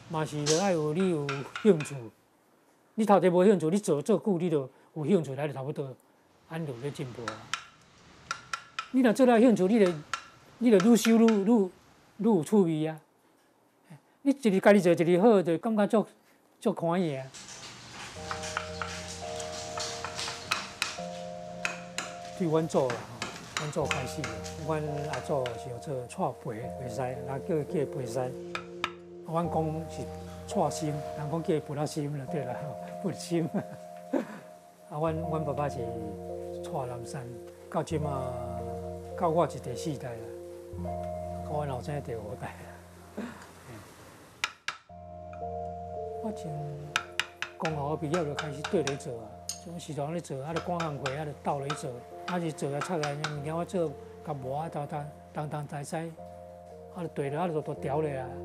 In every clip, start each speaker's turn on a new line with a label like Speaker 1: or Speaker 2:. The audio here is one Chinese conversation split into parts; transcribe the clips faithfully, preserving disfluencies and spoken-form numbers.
Speaker 1: 嘛是着爱有你有兴趣。你头一无兴趣，你做做久，你就有兴趣来就差不多，安就咧进步啊。你若做了兴趣，你就你就愈修愈愈愈有趣味啊。你一日家己做，一日好，就感觉足足欢喜啊。对阮祖啦，阮祖开始，阮阿祖是叫做蔡培培师，人叫叫培师。阮讲是蔡心，人讲叫培老心就对啦，培心。啊，阮阮爸爸是蔡南山，到即嘛，到我是第四代啦，到阮后生第五代。我从公校毕业就开始对咧做啊，什么时常咧做，啊，就赶工课，啊，就斗咧做。啊是做啊出来物件，我做甲磨啊，当当当当栽栽，啊就对了，啊就都调咧啊。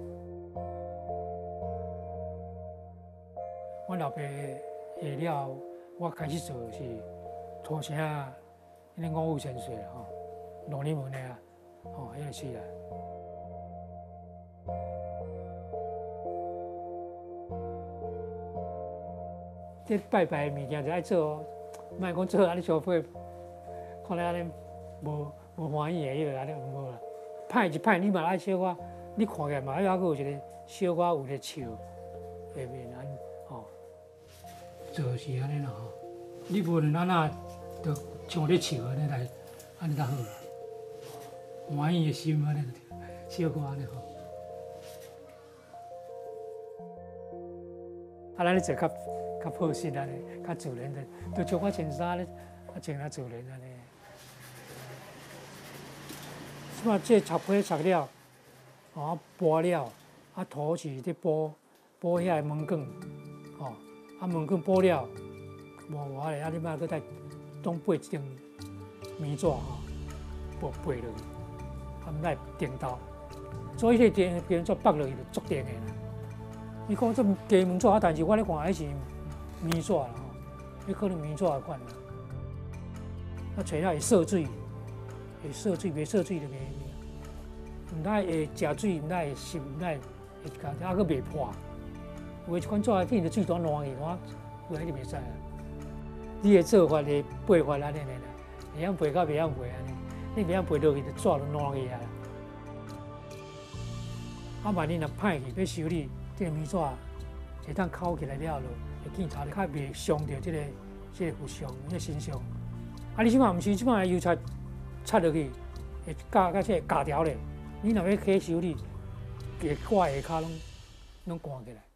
Speaker 1: 我老爸下了，我开始做是土城啊，迄个五湖千岁吼，农林门的啊，吼，迄个是啊。这拜拜的物件就爱做哦，莫讲做安尼消费。看来安尼无无欢喜的，迄个安尼无啦。歹是歹，你嘛爱小可，你看起来嘛要有一个小可有个笑，下面安吼，就是安尼啦吼。你无论安那，就像咧笑安尼来，安尼才好啦。欢喜的心安尼就小可安尼吼。啊，咱咧做较较朴实安尼，较自然的，就像我穿衫咧，啊穿啊自然安尼。即马这插皮插了，啊剥了，啊土是咧剥剥遐个门梗，吼，啊门梗剥了，磨完咧，啊你莫搁再当背一张棉纸吼，剥背落去，啊毋来颠倒，所以迄个电棉纸绑落去就足电的啦。你讲这鸡毛纸啊，但是我咧看还是棉纸啦吼，迄可能棉纸款啦，啊找了会涉水。会涉水，袂涉水就袂，毋奈会食水，毋奈会湿，毋奈会干，啊，佫袂破。有诶一款纸啊，见着水单烂去，我有迄就袂使啊。你诶做法、诶背法安尼咧啦，会晓背到袂晓背安尼，你袂晓背落去，就纸就烂去啊。啊，万一若歹去要修理，这个棉纸会当扣起来了落，会见头较袂伤着这个这个负伤，这个身上。啊，你即马毋是即马油漆。插落去，会夹甲这夹条咧。你若要起修理，个挂下骹拢拢关起来。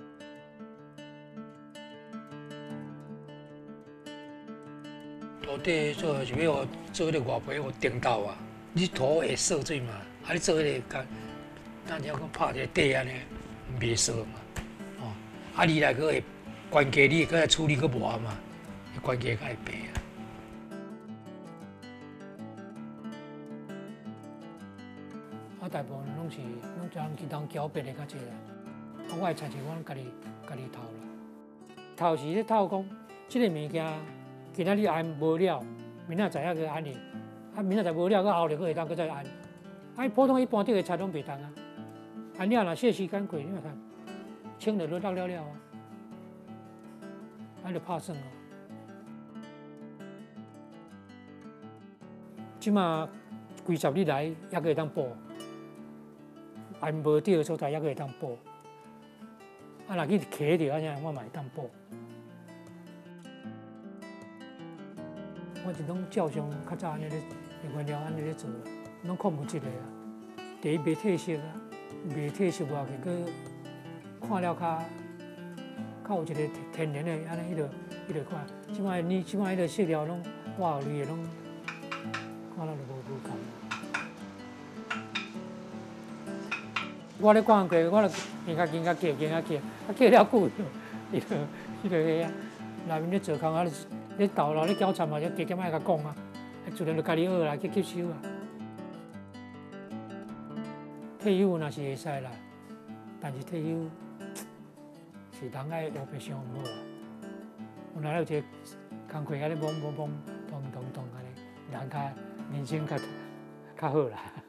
Speaker 1: 土地做是要做迄个外皮，有顶豆啊。你土会涉水嘛？啊，你做迄个甲，咱只要讲拍一个底安尼，袂涩嘛。哦，啊，二来佫会关节，你佫来处理佫磨嘛，关节较会平啊。啊，大部分拢是拢将去当搅拌的较济啦。啊，我的菜是我家己家己偷啦。偷是咧偷讲，即个物件今仔日腌无了，明仔载还去腌哩。啊，明仔载无了，佮后日佮会当佮再腌。啊，普通一般啲个菜拢袂当啊。腌了若细时间过，你看清了都落了了啊，啊就拍算哦。即马几十日来，还佮会当补。按无对的所在，还阁会当补。啊，若去揢着安尼，我嘛会当补。我是拢照常较早安尼咧，原料安尼咧做啦，拢控制一个啊。第一袂褪色啊，袂褪色外去，佮看了较较有一个天然的安尼迄个迄个款。即摆你即摆迄个色料拢化学类的拢，看了就无无共。我咧逛过，我就行较行较行行较行，啊行了久，伊就伊就迄啊，内面咧做工啊，咧斗啦咧搅掺嘛，就加减爱甲讲啊，自然就家己学啦，去吸收啊。退休若是会使啦，但是退休是人爱学白上毋好啦。有哪有一个工课安尼忙忙忙，动动动安尼，人较人生较较好啦。